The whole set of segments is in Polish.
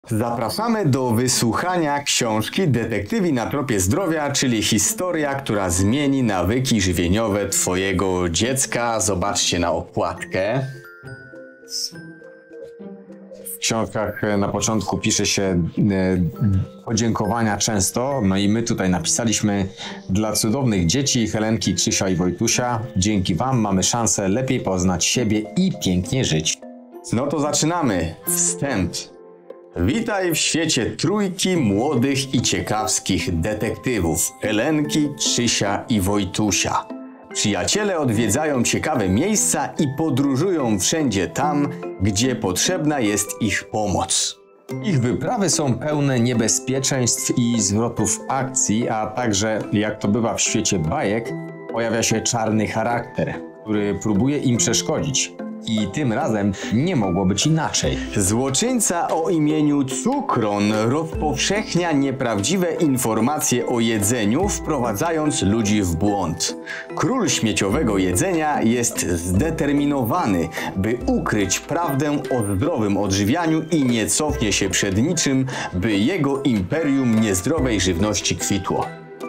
Zapraszamy do wysłuchania książki Detektywi na tropie zdrowia, czyli historia, która zmieni nawyki żywieniowe Twojego dziecka. Zobaczcie na okładkę. W książkach na początku pisze się podziękowania często, no i my tutaj napisaliśmy: dla cudownych dzieci Helenki, Krzysia i Wojtusia. Dzięki Wam mamy szansę lepiej poznać siebie i pięknie żyć. No to zaczynamy. Wstęp. Witaj w świecie trójki młodych i ciekawskich detektywów Helenki, Krzysia i Wojtusia. Przyjaciele odwiedzają ciekawe miejsca i podróżują wszędzie tam, gdzie potrzebna jest ich pomoc. Ich wyprawy są pełne niebezpieczeństw i zwrotów akcji, a także, jak to bywa w świecie bajek, pojawia się czarny charakter, który próbuje im przeszkodzić. I tym razem nie mogło być inaczej. Złoczyńca o imieniu Cukron rozpowszechnia nieprawdziwe informacje o jedzeniu, wprowadzając ludzi w błąd. Król śmieciowego jedzenia jest zdeterminowany, by ukryć prawdę o zdrowym odżywianiu i nie cofnie się przed niczym, by jego imperium niezdrowej żywności kwitło.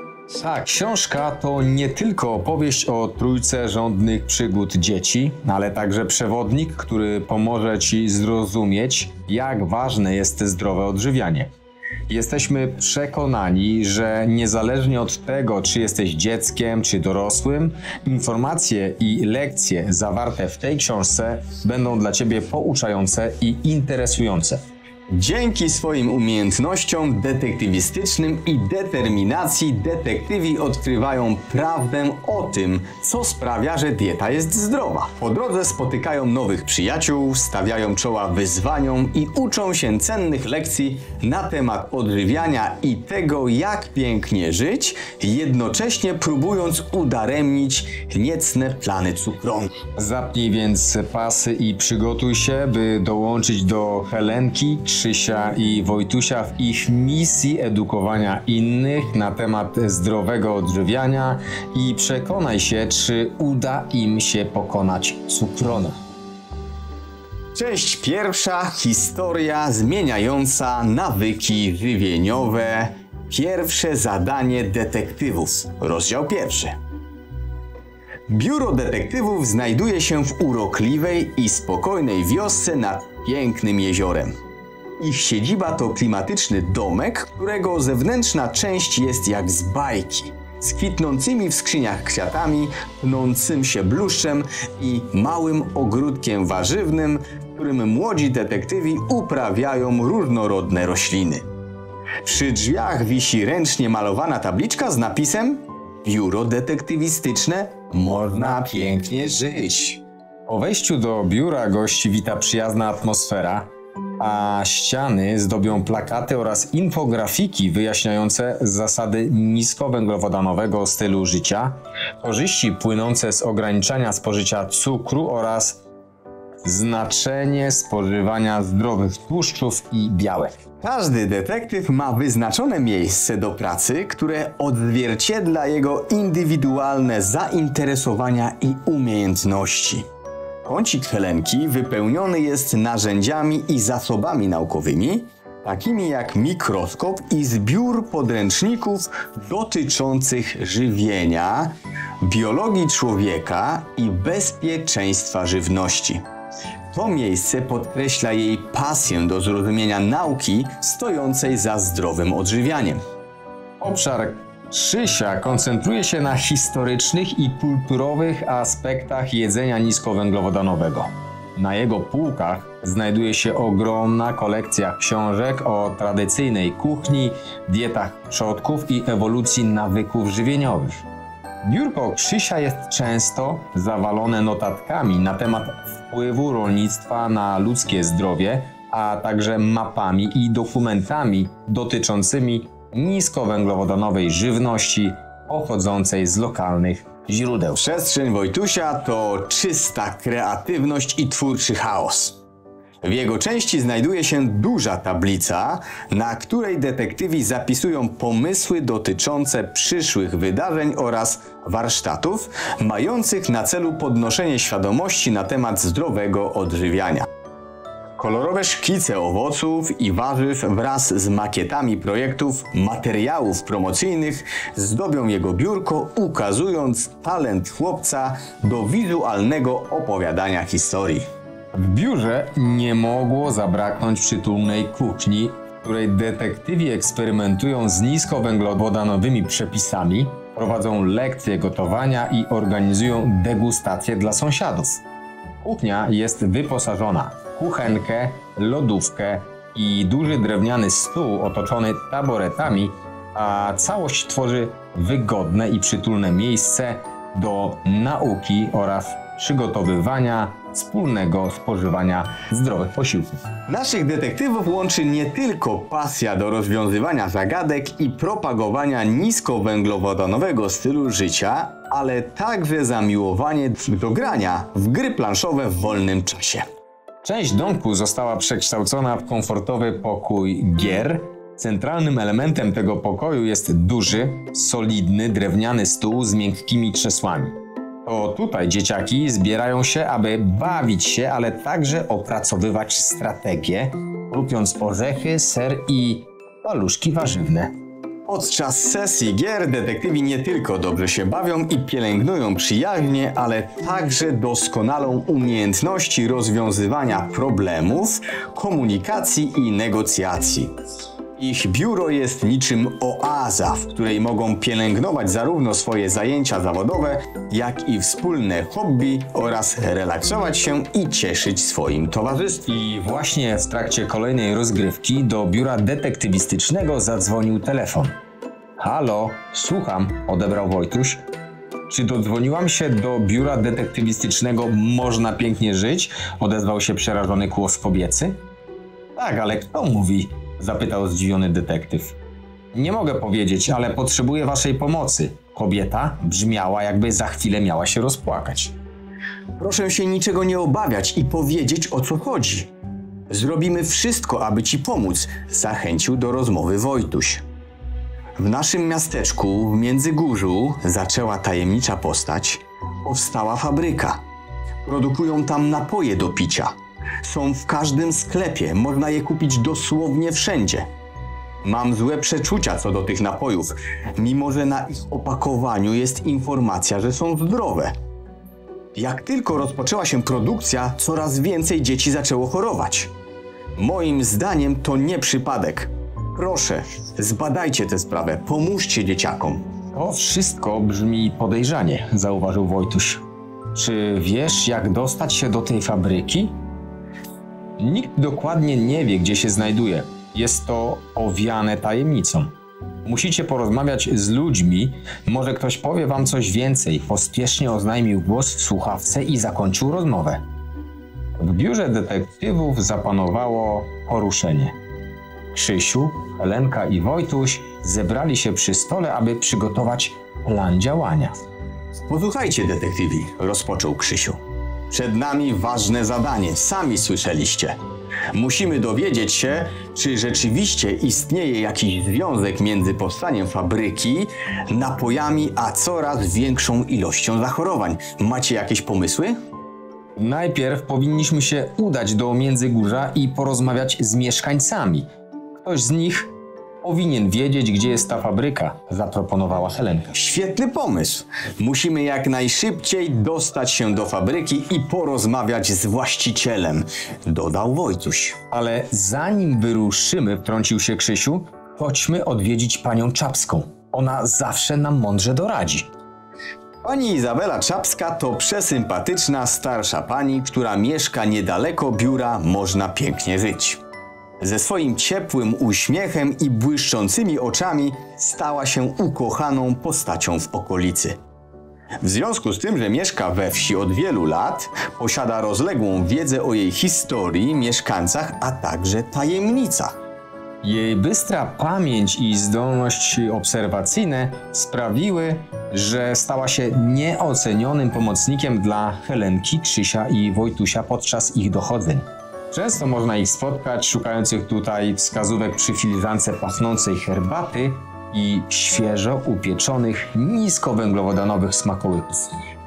Ta książka to nie tylko opowieść o trójce żądnych przygód dzieci, ale także przewodnik, który pomoże Ci zrozumieć, jak ważne jest zdrowe odżywianie. Jesteśmy przekonani, że niezależnie od tego, czy jesteś dzieckiem, czy dorosłym, informacje i lekcje zawarte w tej książce będą dla Ciebie pouczające i interesujące. Dzięki swoim umiejętnościom detektywistycznym i determinacji detektywi odkrywają prawdę o tym, co sprawia, że dieta jest zdrowa. Po drodze spotykają nowych przyjaciół, stawiają czoła wyzwaniom i uczą się cennych lekcji na temat odżywiania i tego, jak pięknie żyć, jednocześnie próbując udaremnić niecne plany Cukronu. Zapnij więc pasy i przygotuj się, by dołączyć do Helenki, Krzysia i Wojtusia w ich misji edukowania innych na temat zdrowego odżywiania i przekonaj się, czy uda im się pokonać Cukrona. Część pierwsza. Historia zmieniająca nawyki żywieniowe. Pierwsze zadanie detektywów. Rozdział pierwszy. Biuro detektywów znajduje się w urokliwej i spokojnej wiosce nad pięknym jeziorem. Ich siedziba to klimatyczny domek, którego zewnętrzna część jest jak z bajki, z kwitnącymi w skrzyniach kwiatami, pnącym się bluszczem i małym ogródkiem warzywnym, w którym młodzi detektywi uprawiają różnorodne rośliny. Przy drzwiach wisi ręcznie malowana tabliczka z napisem: Biuro detektywistyczne, można pięknie żyć. Po wejściu do biura gości wita przyjazna atmosfera, a ściany zdobią plakaty oraz infografiki wyjaśniające zasady niskowęglowodanowego stylu życia, korzyści płynące z ograniczania spożycia cukru oraz znaczenie spożywania zdrowych tłuszczów i białek. Każdy detektyw ma wyznaczone miejsce do pracy, które odzwierciedla jego indywidualne zainteresowania i umiejętności. Kącik Helenki wypełniony jest narzędziami i zasobami naukowymi, takimi jak mikroskop i zbiór podręczników dotyczących żywienia, biologii człowieka i bezpieczeństwa żywności. To miejsce podkreśla jej pasję do zrozumienia nauki stojącej za zdrowym odżywianiem. Obszar Krzysia koncentruje się na historycznych i kulturowych aspektach jedzenia niskowęglowodanowego. Na jego półkach znajduje się ogromna kolekcja książek o tradycyjnej kuchni, dietach przodków i ewolucji nawyków żywieniowych. Biurko Krzysia jest często zawalone notatkami na temat wpływu rolnictwa na ludzkie zdrowie, a także mapami i dokumentami dotyczącymi niskowęglowodanowej żywności pochodzącej z lokalnych źródeł. Przestrzeń Wojtusia to czysta kreatywność i twórczy chaos. W jego części znajduje się duża tablica, na której detektywi zapisują pomysły dotyczące przyszłych wydarzeń oraz warsztatów, mających na celu podnoszenie świadomości na temat zdrowego odżywiania. Kolorowe szkice owoców i warzyw wraz z makietami projektów, materiałów promocyjnych zdobią jego biurko, ukazując talent chłopca do wizualnego opowiadania historii. W biurze nie mogło zabraknąć przytulnej kuchni, w której detektywi eksperymentują z niskowęglowodanowymi przepisami, prowadzą lekcje gotowania i organizują degustacje dla sąsiadów. Kuchnia jest wyposażona w kuchenkę, lodówkę i duży drewniany stół otoczony taboretami, a całość tworzy wygodne i przytulne miejsce do nauki oraz przygotowywania wspólnego spożywania zdrowych posiłków. Naszych detektywów łączy nie tylko pasja do rozwiązywania zagadek i propagowania niskowęglowodanowego stylu życia, ale także zamiłowanie do grania w gry planszowe w wolnym czasie. Część domku została przekształcona w komfortowy pokój gier. Centralnym elementem tego pokoju jest duży, solidny drewniany stół z miękkimi krzesłami. To tutaj dzieciaki zbierają się, aby bawić się, ale także opracowywać strategie, lubiąc orzechy, ser i paluszki warzywne. Podczas sesji gier detektywi nie tylko dobrze się bawią i pielęgnują przyjaźnie, ale także doskonalą umiejętności rozwiązywania problemów, komunikacji i negocjacji. Ich biuro jest niczym oaza, w której mogą pielęgnować zarówno swoje zajęcia zawodowe, jak i wspólne hobby oraz relaksować się i cieszyć swoim towarzystwem. I właśnie w trakcie kolejnej rozgrywki do biura detektywistycznego zadzwonił telefon. Halo, słucham, odebrał Wojtuś. Czy dodzwoniłam się do biura detektywistycznego Można Pięknie Żyć? Odezwał się przerażony głos kobiecy. Tak, ale kto mówi? Zapytał zdziwiony detektyw. Nie mogę powiedzieć, ale potrzebuję waszej pomocy. Kobieta brzmiała, jakby za chwilę miała się rozpłakać. Proszę się niczego nie obawiać i powiedzieć, o co chodzi. Zrobimy wszystko, aby ci pomóc, zachęcił do rozmowy Wojtuś. W naszym miasteczku, w Międzygórzu, zaczęła tajemnicza postać, powstała fabryka. Produkują tam napoje do picia. Są w każdym sklepie, można je kupić dosłownie wszędzie. Mam złe przeczucia co do tych napojów, mimo że na ich opakowaniu jest informacja, że są zdrowe. Jak tylko rozpoczęła się produkcja, coraz więcej dzieci zaczęło chorować. Moim zdaniem to nie przypadek. Proszę, zbadajcie tę sprawę, pomóżcie dzieciakom. To wszystko brzmi podejrzanie, zauważył Wojtuś. Czy wiesz, jak dostać się do tej fabryki? Nikt dokładnie nie wie, gdzie się znajduje. Jest to owiane tajemnicą. Musicie porozmawiać z ludźmi, może ktoś powie wam coś więcej. Pospiesznie oznajmił głos w słuchawce i zakończył rozmowę. W biurze detektywów zapanowało poruszenie. Krzysiu, Helenka i Wojtuś zebrali się przy stole, aby przygotować plan działania. Posłuchajcie, detektywi, rozpoczął Krzysiu. Przed nami ważne zadanie, sami słyszeliście. Musimy dowiedzieć się, czy rzeczywiście istnieje jakiś związek między powstaniem fabryki, napojami, a coraz większą ilością zachorowań. Macie jakieś pomysły? Najpierw powinniśmy się udać do Międzygórza i porozmawiać z mieszkańcami. Ktoś z nich powinien wiedzieć, gdzie jest ta fabryka, zaproponowała Helenka. Świetny pomysł. Musimy jak najszybciej dostać się do fabryki i porozmawiać z właścicielem, dodał Wojtuś. Ale zanim wyruszymy, wtrącił się Krzysiu, chodźmy odwiedzić panią Czapską. Ona zawsze nam mądrze doradzi. Pani Izabela Czapska to przesympatyczna starsza pani, która mieszka niedaleko biura Można Pięknie Żyć. Ze swoim ciepłym uśmiechem i błyszczącymi oczami stała się ukochaną postacią w okolicy. W związku z tym, że mieszka we wsi od wielu lat, posiada rozległą wiedzę o jej historii, mieszkańcach, a także tajemnicach. Jej bystra pamięć i zdolności obserwacyjne sprawiły, że stała się nieocenionym pomocnikiem dla Helenki, Krzysia i Wojtusia podczas ich dochodzeń. Często można ich spotkać szukających tutaj wskazówek przy filiżance pachnącej herbaty i świeżo upieczonych niskowęglowodanowych smakołyków.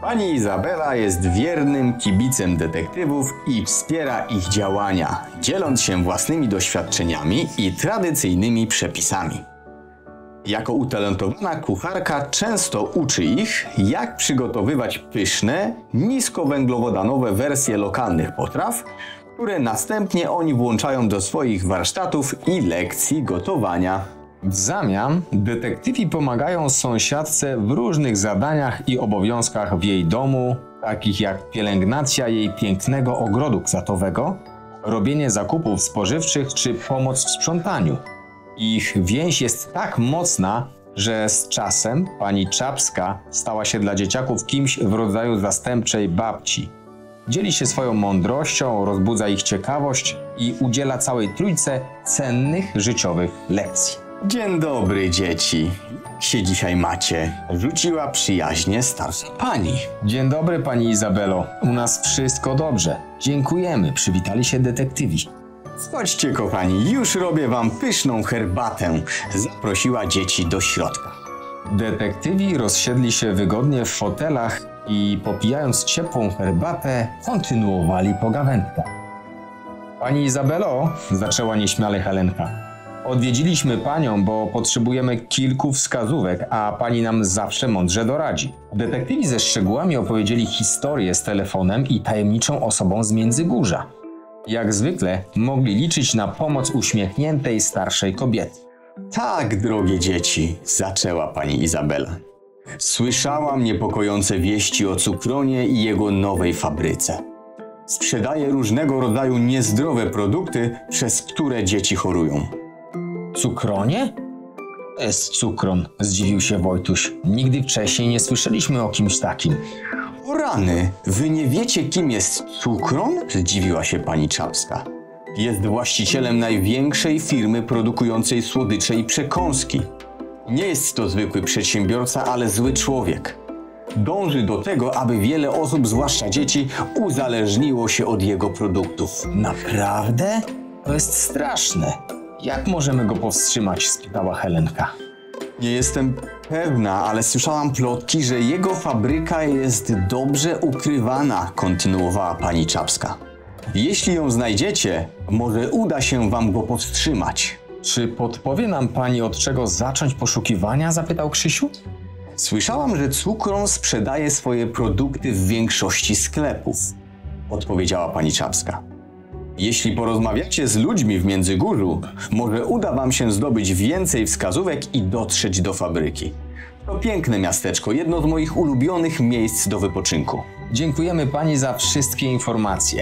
Pani Izabela jest wiernym kibicem detektywów i wspiera ich działania, dzieląc się własnymi doświadczeniami i tradycyjnymi przepisami. Jako utalentowana kucharka często uczy ich, jak przygotowywać pyszne, niskowęglowodanowe wersje lokalnych potraw, które następnie oni włączają do swoich warsztatów i lekcji gotowania. W zamian detektywi pomagają sąsiadce w różnych zadaniach i obowiązkach w jej domu, takich jak pielęgnacja jej pięknego ogrodu kwiatowego, robienie zakupów spożywczych czy pomoc w sprzątaniu. Ich więź jest tak mocna, że z czasem pani Czapska stała się dla dzieciaków kimś w rodzaju zastępczej babci. Dzieli się swoją mądrością, rozbudza ich ciekawość i udziela całej trójce cennych życiowych lekcji. Dzień dobry, dzieci. Jak się dzisiaj macie? Rzuciła przyjaźnie starsza pani. Dzień dobry, pani Izabelo. U nas wszystko dobrze. Dziękujemy, przywitali się detektywi. Chodźcie, kochani, już robię wam pyszną herbatę. Zaprosiła dzieci do środka. Detektywi rozsiedli się wygodnie w fotelach i popijając ciepłą herbatę, kontynuowali pogawędkę. Pani Izabelo, zaczęła nieśmiale Helenka. Odwiedziliśmy panią, bo potrzebujemy kilku wskazówek, a pani nam zawsze mądrze doradzi. Detektywi ze szczegółami opowiedzieli historię z telefonem i tajemniczą osobą z Międzygórza. Jak zwykle mogli liczyć na pomoc uśmiechniętej starszej kobiety. Tak, drogie dzieci, zaczęła pani Izabela. Słyszałam niepokojące wieści o Cukronie i jego nowej fabryce. Sprzedaje różnego rodzaju niezdrowe produkty, przez które dzieci chorują. Cukronie? To jest Cukron, zdziwił się Wojtuś. Nigdy wcześniej nie słyszeliśmy o kimś takim. O rany, wy nie wiecie, kim jest Cukron? Zdziwiła się pani Czapska. Jest właścicielem największej firmy produkującej słodycze i przekąski. Nie jest to zwykły przedsiębiorca, ale zły człowiek. Dąży do tego, aby wiele osób, zwłaszcza dzieci, uzależniło się od jego produktów. Naprawdę? To jest straszne. Jak możemy go powstrzymać? Spytała Helenka. Nie jestem pewna, ale słyszałam plotki, że jego fabryka jest dobrze ukrywana, kontynuowała pani Czapska. Jeśli ją znajdziecie, może uda się wam go powstrzymać. Czy podpowie nam pani, od czego zacząć poszukiwania? Zapytał Krzysiu. Słyszałam, że Cukron sprzedaje swoje produkty w większości sklepów, odpowiedziała pani Czapska. Jeśli porozmawiacie z ludźmi w Międzygórzu, może uda wam się zdobyć więcej wskazówek i dotrzeć do fabryki. To piękne miasteczko, jedno z moich ulubionych miejsc do wypoczynku. Dziękujemy pani za wszystkie informacje.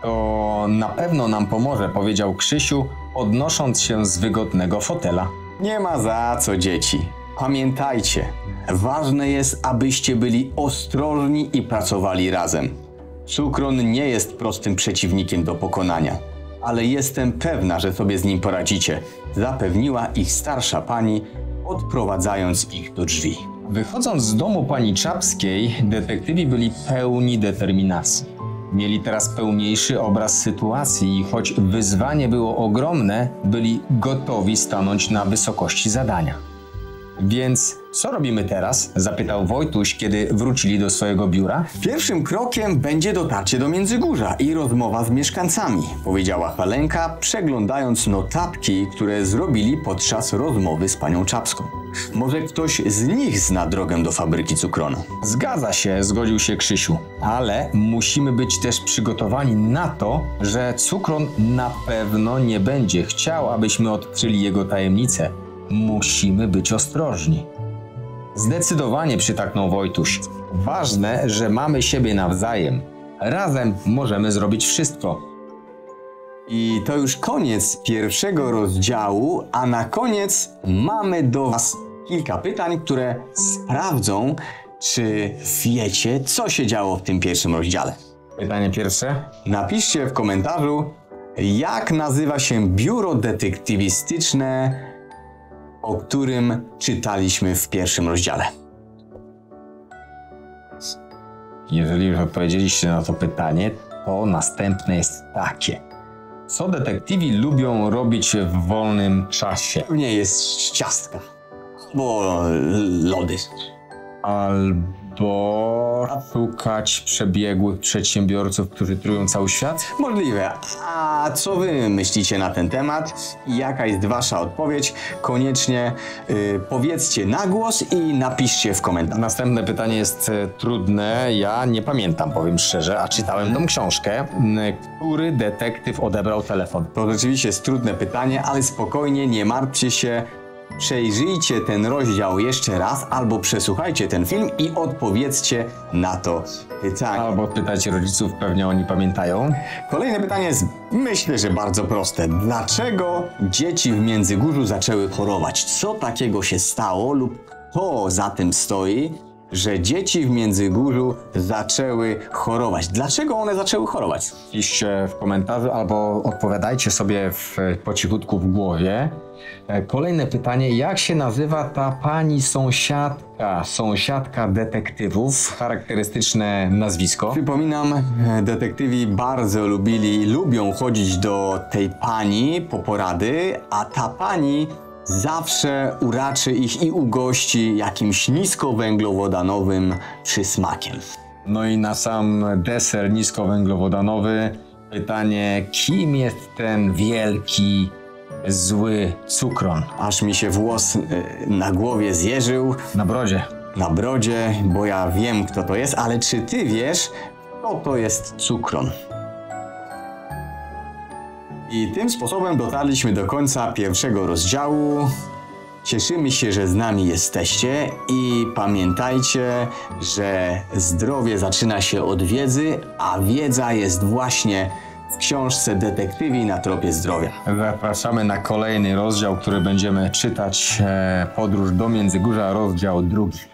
To na pewno nam pomoże, powiedział Krzysiu, podnosząc się z wygodnego fotela. Nie ma za co, dzieci. Pamiętajcie, ważne jest, abyście byli ostrożni i pracowali razem. Cukron nie jest prostym przeciwnikiem do pokonania, ale jestem pewna, że sobie z nim poradzicie, zapewniła ich starsza pani, odprowadzając ich do drzwi. Wychodząc z domu pani Czapskiej, detektywi byli pełni determinacji. Mieli teraz pełniejszy obraz sytuacji i choć wyzwanie było ogromne, byli gotowi stanąć na wysokości zadania. Więc co robimy teraz? Zapytał Wojtuś, kiedy wrócili do swojego biura. Pierwszym krokiem będzie dotarcie do Międzygórza i rozmowa z mieszkańcami, powiedziała Helenka, przeglądając notatki, które zrobili podczas rozmowy z panią Czapską. Może ktoś z nich zna drogę do fabryki Cukrona. Zgadza się, zgodził się Krzysiu, ale musimy być też przygotowani na to, że Cukron na pewno nie będzie chciał, abyśmy odkryli jego tajemnicę. Musimy być ostrożni. Zdecydowanie, przytaknął Wojtuś. Ważne, że mamy siebie nawzajem. Razem możemy zrobić wszystko. I to już koniec pierwszego rozdziału, a na koniec mamy do was kilka pytań, które sprawdzą, czy wiecie, co się działo w tym pierwszym rozdziale. Pytanie pierwsze. Napiszcie w komentarzu, jak nazywa się biuro detektywistyczne, o którym czytaliśmy w pierwszym rozdziale. Jeżeli już odpowiedzieliście na to pytanie, to następne jest takie. Co detektywi lubią robić w wolnym czasie? Nie jest ciastka, bo lody. Albo Albo szukać przebiegłych przedsiębiorców, którzy trują cały świat? Możliwe. A co wy myślicie na ten temat? I jaka jest wasza odpowiedź? Koniecznie powiedzcie na głos i napiszcie w komentarzu. Następne pytanie jest trudne. Ja nie pamiętam, powiem szczerze, a czytałem tą książkę. Który detektyw odebrał telefon? To rzeczywiście jest trudne pytanie, ale spokojnie, nie martwcie się. Przejrzyjcie ten rozdział jeszcze raz albo przesłuchajcie ten film i odpowiedzcie na to pytanie. Albo pytajcie rodziców, pewnie oni pamiętają. Kolejne pytanie jest, myślę, że bardzo proste. Dlaczego dzieci w Międzygórzu zaczęły chorować? Co takiego się stało lub kto za tym stoi, że dzieci w Międzygórzu zaczęły chorować? Dlaczego one zaczęły chorować? Piszcie w komentarzu albo odpowiadajcie sobie po cichutku w głowie. Kolejne pytanie, jak się nazywa ta pani sąsiadka detektywów? Charakterystyczne nazwisko. Przypominam, detektywi bardzo lubią chodzić do tej pani po porady, a ta pani zawsze uraczy ich i ugości jakimś niskowęglowodanowym przysmakiem. No i na sam deser niskowęglowodanowy pytanie, kim jest ten wielki, zły cukron? Aż mi się włos na głowie zjeżył. Na brodzie, bo ja wiem, kto to jest, ale czy ty wiesz, kto to jest cukron? I tym sposobem dotarliśmy do końca pierwszego rozdziału. Cieszymy się, że z nami jesteście i pamiętajcie, że zdrowie zaczyna się od wiedzy, a wiedza jest właśnie w książce Detektywi na tropie zdrowia. Zapraszamy na kolejny rozdział, który będziemy czytać. Podróż do Międzygórza, rozdział 2.